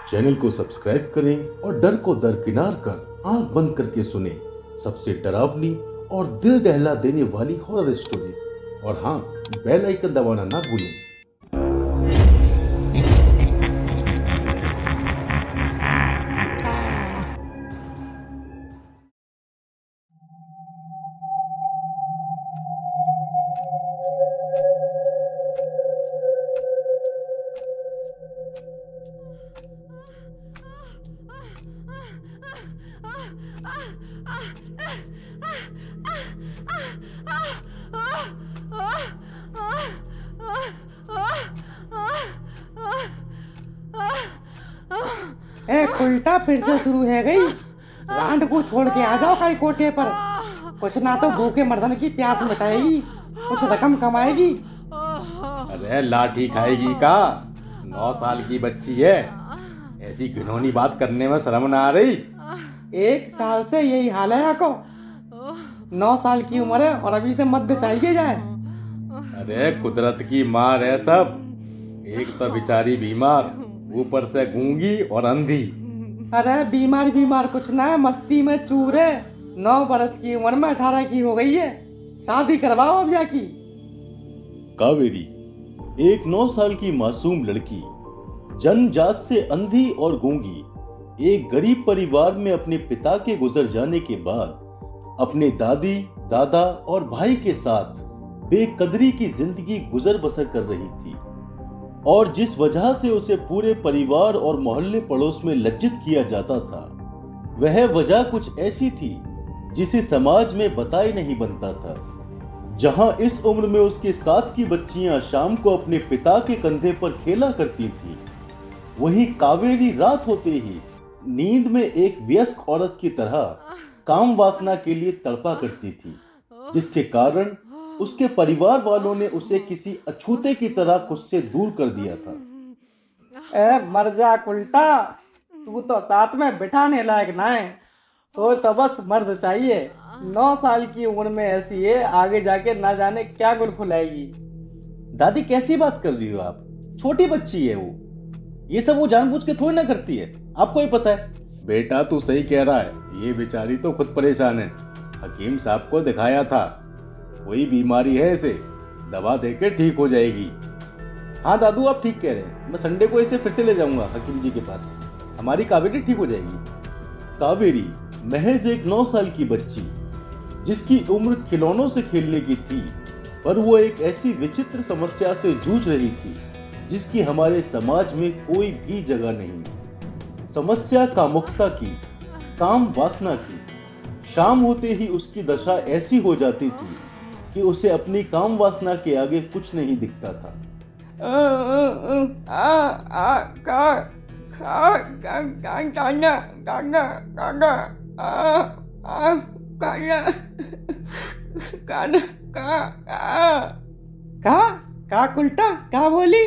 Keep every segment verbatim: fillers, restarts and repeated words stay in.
Channel को subscribe करें और डर को दरकिनार कर आंख बंद करके सुने सबसे डरावनी और दिल दहला देने वाली हॉरर स्टोरीज। और हाँ, बेल आइकन दबाना ना भूलें। ए उल्टा फिर से शुरू है गई। रांड को छोड़ के आ जाओ कई कोठे पर। कुछ ना तो भूखे मर्दन की प्यास मिटाएगी, कुछ रकम कमाएगी। अरे लाठी खाएगी का? नौ साल की बच्ची है, ऐसी घिनौनी बात करने में शर्म ना आ रही? एक साल से यही हाल है आपको। नौ साल की उम्र है और अभी से मध्य चाहिए जाए। अरे कुदरत की मार है सब। एक तो बेचारी बीमार, ऊपर से गूंगी और अंधी। अरे बीमार बीमार कुछ ना है, मस्ती में चूर है। नौ बरस की उम्र में अठारह की हो गई है। शादी करवाओ अब जाकी। कावेरी एक नौ साल की मासूम लड़की, जन्मजात से अंधी और गूंगी, एक गरीब परिवार में अपने पिता के गुजर जाने के बाद अपने दादी, दादा और भाई के साथ बेकदरी की जिंदगी गुजर बसर कर रही थी। और जिस वजह से उसे पूरे परिवार और मोहल्ले पड़ोस में लज्जित किया जाता था, वह वजह कुछ ऐसी थी जिसे समाज में बताए नहीं बनता था। जहां इस उम्र में उसके साथ की बच्चियां शाम को अपने पिता के कंधे पर खेला करती थी, वहीं कावेरी रात होते ही नींद में एक वयस्क औरत की तरह काम वासना के लिए तड़पा करती थी, जिसके कारण उसके परिवार वालों ने उसे किसी अछूते की तरह खुद से दूर कर दिया था। ए मर जा उल्टा, तू तो साथ में बिठाने लायक ना है। तो तो बस मर्द चाहिए। नौ साल की उम्र में ऐसी है, आगे जाके ना जाने क्या गुल खुलाएगी। दादी कैसी बात कर रही हो आप? छोटी बच्ची है वो, ये सब वो जानबूझ के थोड़ी ना करती है, आपको ही पता है। बेटा तू सही कह रहा है, ये बेचारी तो खुद परेशान है। हकीम साहब को दिखाया था, कोई बीमारी है इसे, दवा देके ठीक हो जाएगी। हाँ दादू आप ठीक कह रहे हैं, मैं संडे को इसे फिर से ले जाऊंगा हकीम जी के पास, हमारी कावेरी ठीक हो जाएगी। कावेरी महज एक नौ साल की बच्ची, जिसकी उम्र खिलौनों से खेलने की थी, पर वो एक ऐसी विचित्र समस्या से जूझ रही थी जिसकी हमारे समाज में कोई भी जगह नहीं। समस्या कामुकता की, काम वासना की। शाम होते ही उसकी दशा ऐसी हो जाती थी कि उसे अपनी काम वासना के आगे कुछ नहीं दिखता था। आ, आ, आ, का, का, का, का, काना, काना, काना, आ, आ, काना, काना, का, आ, का, का उल्टा, का बोली?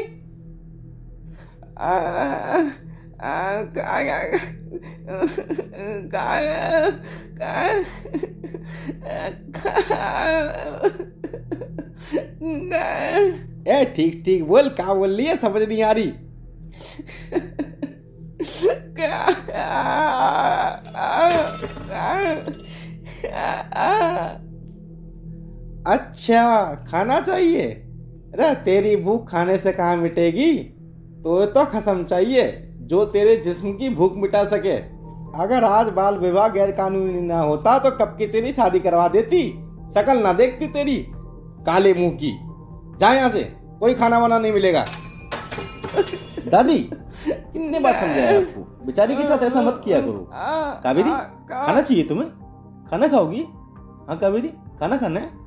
आ, आ, का, का, का, का, ए ठीक ठीक बोल, क्या बोल रही है, समझ नहीं आ रही। अच्छा खाना चाहिए? अरे तेरी भूख खाने से कहाँ मिटेगी, तो तो खसम चाहिए जो तेरे जिस्म की भूख मिटा सके। अगर आज बाल विवाह गैर कानूनी ना होता तो कब की तेरी शादी करवा देती। शकल ना देखती तेरी काले मुंह की। जा यहाँ से, कोई खाना वाना नहीं मिलेगा। दादी कितने बार समझाया आपको, बेचारी के साथ ऐसा मत किया करो। कावेरी खाना चाहिए तुम्हें, खाना खाओगी? हाँ कावेरी खाना खाना है।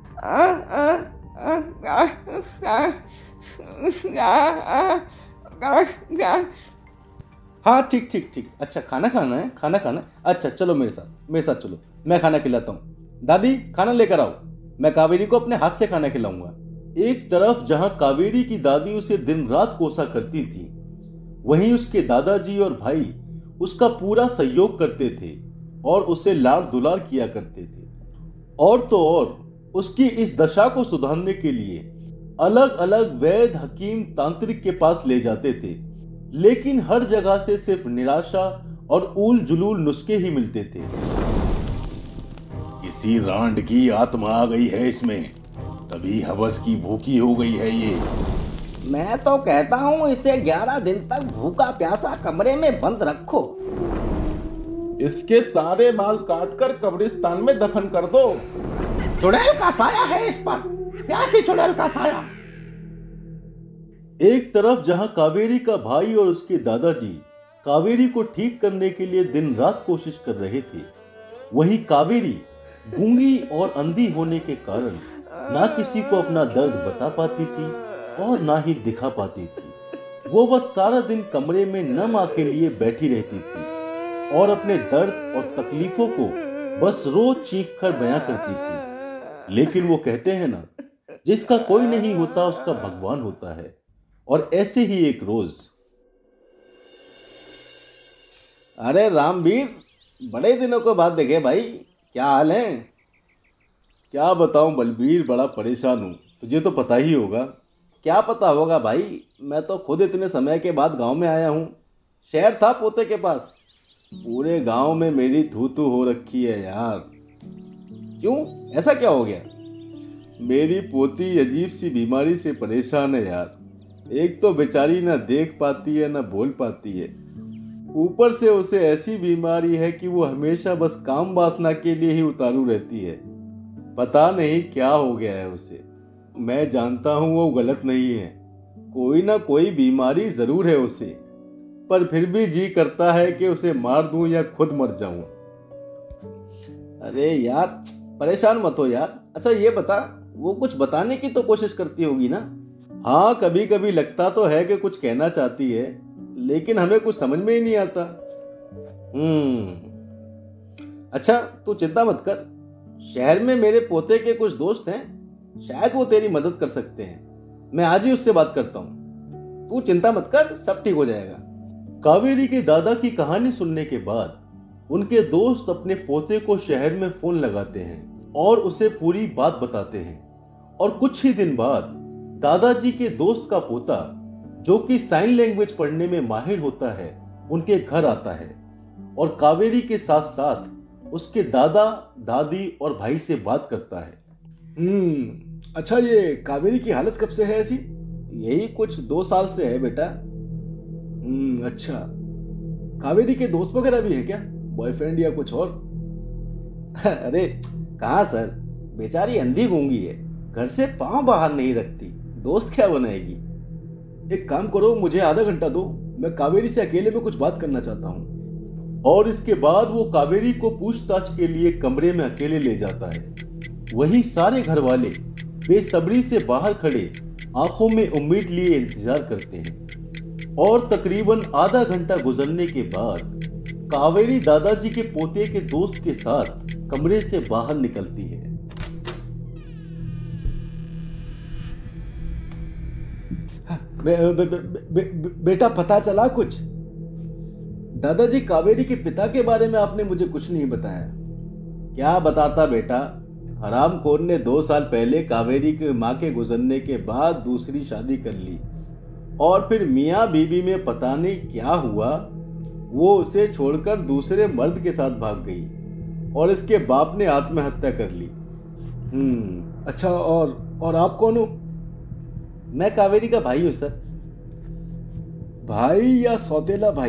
हाँ ठीक ठीक ठीक, अच्छा खाना खाना है, खाना खाना है। अच्छा चलो मेरे साथ, मेरे साथ चलो, मैं खाना खिलाता हूँ। दादी खाना लेकर आओ, मैं कावेरी को अपने हाथ से खाना खिलाऊंगा। एक तरफ जहां कावेरी की दादी उसे दिन रात कोसा करती थी, वहीं उसके दादाजी और भाई उसका पूरा सहयोग करते थे और उसे लाड़ दुलार किया करते थे। और तो और उसकी इस दशा को सुधारने के लिए अलग अलग वैद्य, हकीम, तांत्रिक के पास ले जाते थे। लेकिन हर जगह से सिर्फ निराशा और ऊल जुलूल नुस्खे ही मिलते थे। किसी रांड की आत्मा आ गई है इसमें, तभी हवस की भूखी हो गई है ये। मैं तो कहता हूँ इसे ग्यारह दिन तक भूखा प्यासा कमरे में बंद रखो। इसके सारे बाल काटकर कब्रिस्तान में दफन कर दो। चुड़ैल का साया है इस पर, प्यासी चुड़ैल का साया। एक तरफ जहां कावेरी का भाई और उसके दादाजी कावेरी को ठीक करने के लिए दिन रात कोशिश कर रहे थे, वहीं कावेरी गूंगी और अंधी होने के कारण ना किसी को अपना दर्द बता पाती थी और ना ही दिखा पाती थी। वो बस सारा दिन कमरे में नम आंखें लिए बैठी रहती थी और अपने दर्द और तकलीफों को बस रोज चीख कर बयां करती थी। लेकिन वो कहते हैं ना, जिसका कोई नहीं होता उसका भगवान होता है। और ऐसे ही एक रोज, अरे रामवीर, बड़े दिनों के बाद देखे भाई, क्या हाल है? क्या बताऊं बलबीर, बड़ा परेशान हूं। तुझे तो पता ही होगा। क्या पता होगा भाई, मैं तो खुद इतने समय के बाद गांव में आया हूं। शहर था पोते के पास। पूरे गांव में मेरी थू थू हो रखी है यार। क्यों, ऐसा क्या हो गया? मेरी पोती अजीब सी बीमारी से परेशान है यार। एक तो बेचारी ना देख पाती है ना बोल पाती है, ऊपर से उसे ऐसी बीमारी है कि वो हमेशा बस काम वासना के लिए ही उतारू रहती है। पता नहीं क्या हो गया है उसे। मैं जानता हूँ वो गलत नहीं है, कोई ना कोई बीमारी जरूर है उसे, पर फिर भी जी करता है कि उसे मार दूं या खुद मर जाऊं। अरे यार, परेशान मत हो यार। अच्छा ये बता, वो कुछ बताने की तो कोशिश करती होगी ना? हाँ, कभी कभी लगता तो है कि कुछ कहना चाहती है, लेकिन हमें कुछ समझ में ही नहीं आता। हम्म अच्छा, तू चिंता मत कर। शहर में मेरे पोते के कुछ दोस्त हैं, शायद वो तेरी मदद कर सकते हैं। मैं आज ही उससे बात करता हूँ। तू चिंता मत कर, सब ठीक हो जाएगा। कावेरी के दादा की कहानी सुनने के बाद उनके दोस्त अपने पोते को शहर में फोन लगाते हैं और उसे पूरी बात बताते हैं। और कुछ ही दिन बाद दादाजी के दोस्त का पोता, जो कि साइन लैंग्वेज पढ़ने में माहिर होता है, उनके घर आता है और कावेरी के साथ साथ उसके दादा, दादी और भाई से बात करता है। हम्म अच्छा, ये कावेरी की हालत कब से है ऐसी? यही कुछ दो साल से है बेटा। हम्म अच्छा, कावेरी के दोस्त वगैरह भी है क्या, बॉयफ्रेंड या कुछ और? अरे कहाँ सर, बेचारी अंधी गूंगी है, घर से पांव बाहर नहीं रखती, दोस्त क्या बनाएगी? एक काम करो, मुझे आधा घंटा दो, मैं कावेरी से अकेले में कुछ बात करना चाहता हूँ। और इसके बाद वो कावेरी को पूछताछ के लिए कमरे में अकेले ले जाता है। वहीं सारे घर वाले बेसब्री से बाहर खड़े आंखों में उम्मीद लिए इंतजार करते हैं। और तकरीबन आधा घंटा गुजरने के बाद कावेरी दादाजी के पोते के दोस्त के साथ कमरे से बाहर निकलती है। बे, बे, बे, बे, बे, बेटा पता चला कुछ? दादाजी, कावेरी के पिता के बारे में आपने मुझे कुछ नहीं बताया। क्या बताता बेटा, हरामखोर ने दो साल पहले कावेरी के माँ के गुजरने के बाद दूसरी शादी कर ली और फिर मियाँ बीबी में पता नहीं क्या हुआ, वो उसे छोड़कर दूसरे मर्द के साथ भाग गई और इसके बाप ने आत्महत्या कर ली। हम्म अच्छा, और और आप कौन हो? मैं कावेरी का भाई हूं सर। भाई या सौतेला भाई?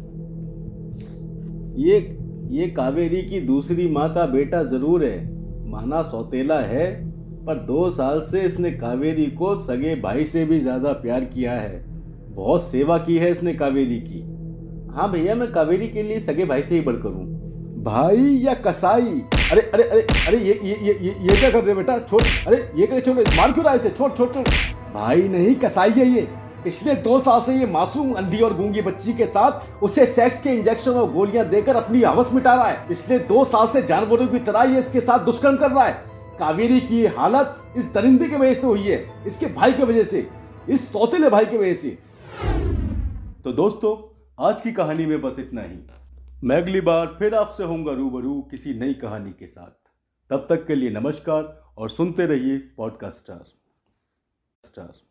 ये ये कावेरी की दूसरी माँ का बेटा जरूर है, माना सौतेला है, पर दो साल से इसने कावेरी को सगे भाई से भी ज्यादा प्यार किया है। बहुत सेवा की है इसने कावेरी की। हाँ भैया, मैं कावेरी के लिए सगे भाई से ही बढ़कर हूँ। भाई या कसाई? अरे अरे अरे अरे ये ये ये ये, ये क्या कर रहे बेटा? छोड़, अरे ये क्या, छोड़, मार क्यों रहा है इसे? छोड़ छोड़ छोड़। भाई नहीं, कसाई है ये। पिछले दो साल से ये मासूम अंधी और गूंगी बच्ची के साथ उसे सेक्स के इंजेक्शन और गोलियां देकर अपनी हवस मिटा रहा है। पिछले दो साल से जानवरों की तरह ये इसके साथ दुष्कर्म कर रहा है। कावेरी की हालत इस दरिंदे की वजह से हुई है, इसके भाई की वजह से, इस सौतेले भाई की वजह से। तो दोस्तों, आज की कहानी में बस इतना ही। मैं अगली बार फिर आपसे होऊंगा रूबरू किसी नई कहानी के साथ। तब तक के लिए नमस्कार और सुनते रहिए पॉडकास्ट स्टार।